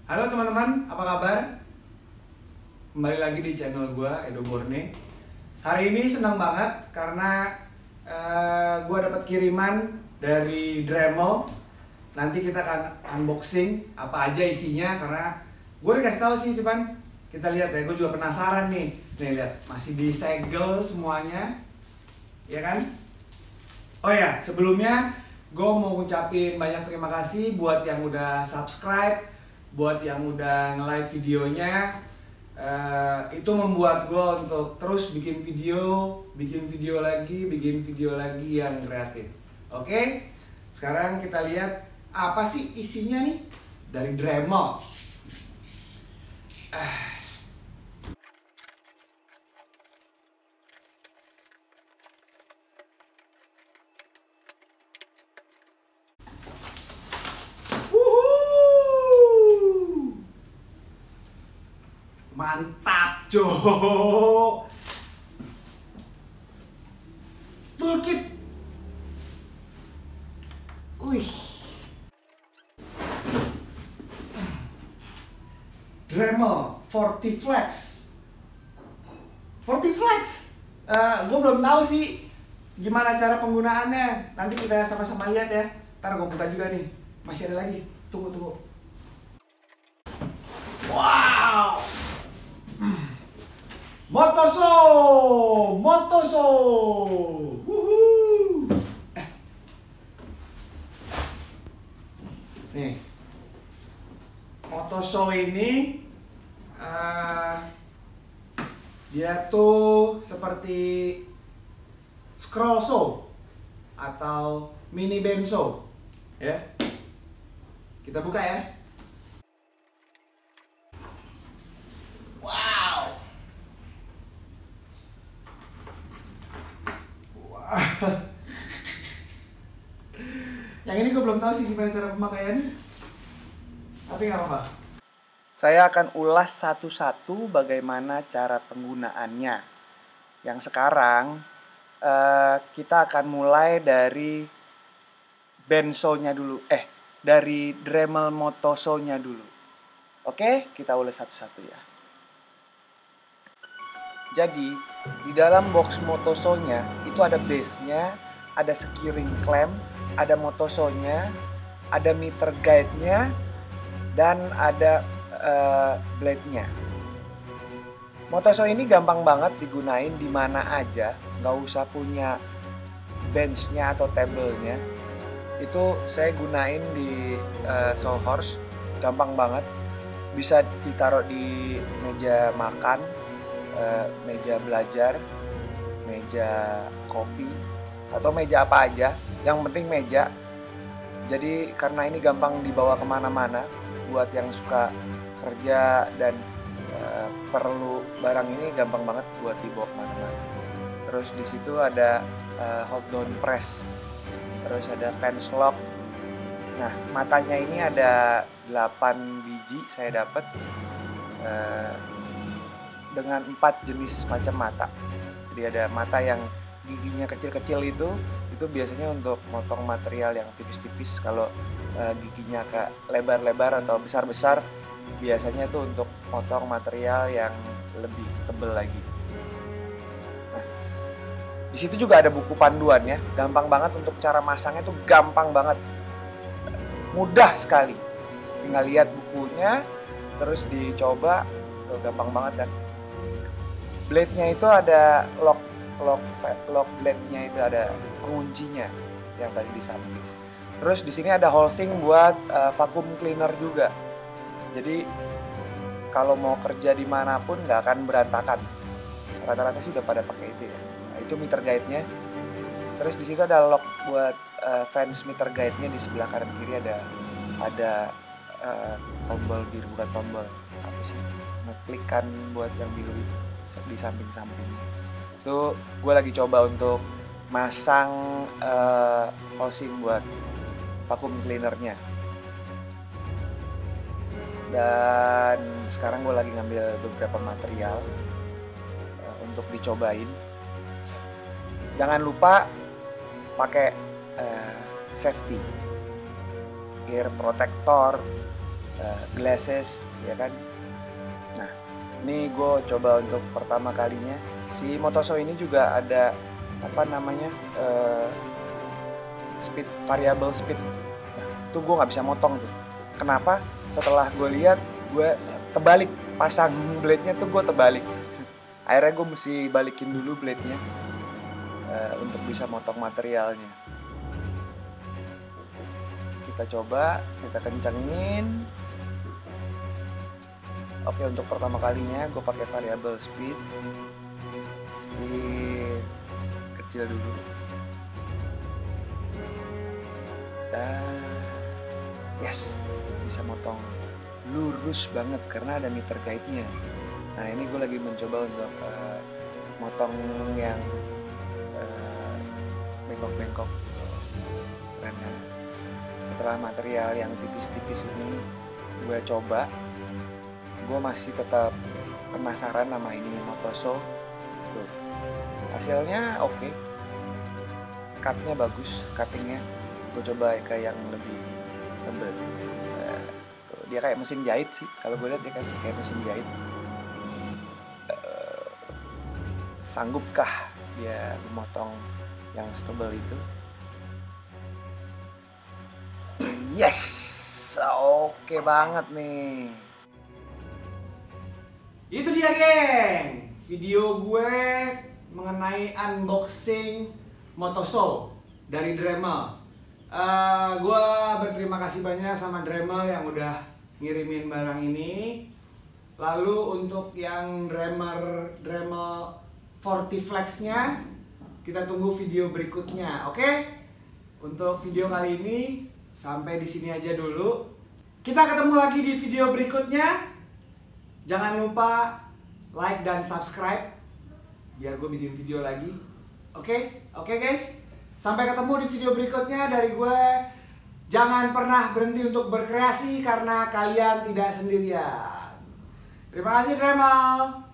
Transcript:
Halo teman-teman, apa kabar? Kembali lagi di channel gue, Edo Borne. Hari ini senang banget karena gue dapat kiriman dari Dremel. Nanti kita akan unboxing apa aja isinya karena gue udah kasih tahu sih, cuman kita lihat ya. Gue juga penasaran nih. Nih lihat, masih disegel semuanya, ya kan? Oh ya, sebelumnya gue mau ngucapin banyak terima kasih buat yang udah subscribe, buat yang udah nge-like videonya. Itu membuat gue untuk terus bikin video lagi yang kreatif. Oke, sekarang kita lihat apa sih isinya nih dari Dremel. Mantap, Jo. Toolkit. Wih. Dremel 40 Flex. 40 Flex. Gue belum tahu sih gimana cara penggunaannya. Nanti kita sama-sama lihat ya. Ntar gue buka juga nih. Masih ada lagi. Tunggu. Wow. Motoso. Wuhu. Nih. Motoso ini dia tuh seperti scroll saw atau mini benzo, ya. Kita buka ya. Wow. Yang ini gue belum tahu sih gimana cara pemakaiannya, tapi nggak apa-apa. Saya akan ulas satu-satu bagaimana cara penggunaannya. Yang sekarang kita akan mulai dari benzonya dulu, dari Dremel Motoso-nya dulu. Oke, kita ulas satu-satu ya. Jadi, di dalam box Motoso-nya itu ada base-nya, ada securing clamp, ada Motoso-nya, ada meter guide-nya, dan ada blade-nya. Motoso ini gampang banget digunain di mana aja, nggak usah punya bench-nya atau table-nya. Itu saya gunain di sawhorse, gampang banget. Bisa ditaruh di meja makan, meja belajar, meja kopi, atau meja apa aja. Yang penting meja. Jadi karena ini gampang dibawa kemana-mana, buat yang suka kerja dan perlu barang ini gampang banget buat dibawa kemana-mana. Terus di situ ada hold down press, terus ada fence lock. Nah, matanya ini ada 8 biji saya dapat dengan 4 jenis macam mata. Jadi ada mata yang giginya kecil-kecil itu biasanya untuk motong material yang tipis-tipis. Kalau giginya agak lebar-lebar atau besar-besar, biasanya itu untuk motong material yang lebih tebal lagi. Nah, di situ juga ada buku panduannya, gampang banget untuk cara masangnya tuh gampang banget, mudah sekali. Tinggal lihat bukunya, terus dicoba, tuh gampang banget kan. Blade-nya itu ada lock blade-nya itu ada penguncinya yang tadi di samping. Terus di sini ada housing buat vacuum cleaner juga. Jadi kalau mau kerja dimanapun nggak akan berantakan. Rata-rata sih udah pada pakai itu ya. Nah, itu meter guide-nya. Terus di situ ada lock buat fence meter guide-nya. Di sebelah kanan kiri ada tombol biru, bukan tombol apa sih? Ngeklikan buat yang biru itu di samping-sampingnya. Itu gue lagi coba untuk masang housing buat vacuum cleanernya. Dan sekarang gue lagi ngambil beberapa material untuk dicobain. Jangan lupa pakai safety, ear protector, glasses, ya kan. Nah, ini gue coba untuk pertama kalinya. Si Motoso ini juga ada apa namanya, speed, variable speed. Nah, itu gue nggak bisa motong tuh. Kenapa? Setelah gue lihat, gue terbalik, pasang blade-nya tuh gue terbalik. Akhirnya gue mesti balikin dulu blade-nya untuk bisa motong materialnya. Kita coba, kita kencengin. Oke, untuk pertama kalinya gue pakai variable speed kecil dulu. Dan yes, bisa motong lurus banget karena ada meter guide-nya. Nah, ini gue lagi mencoba untuk motong yang bengkok-bengkok. Karena setelah material yang tipis-tipis ini gue coba, gue masih tetap penasaran sama ini Motoso. Tuh, hasilnya oke. Cutnya bagus, cuttingnya. Gue coba kayak yang lebih tebal. Dia kayak mesin jahit sih. Kalau gue lihat dia kayak mesin jahit. Sanggupkah dia memotong yang setebal itu? Yes, oke banget nih. Itu dia geng, video gue mengenai unboxing Motoso dari Dremel. Gue berterima kasih banyak sama Dremel yang udah ngirimin barang ini. Lalu untuk yang Dremel 40 Flex-nya, kita tunggu video berikutnya, oke? Untuk video kali ini sampai di sini aja dulu. Kita ketemu lagi di video berikutnya. Jangan lupa like dan subscribe biar gue bikin video lagi. Oke guys. Sampai ketemu di video berikutnya dari gue. Jangan pernah berhenti untuk berkreasi karena kalian tidak sendirian. Terima kasih Dremel.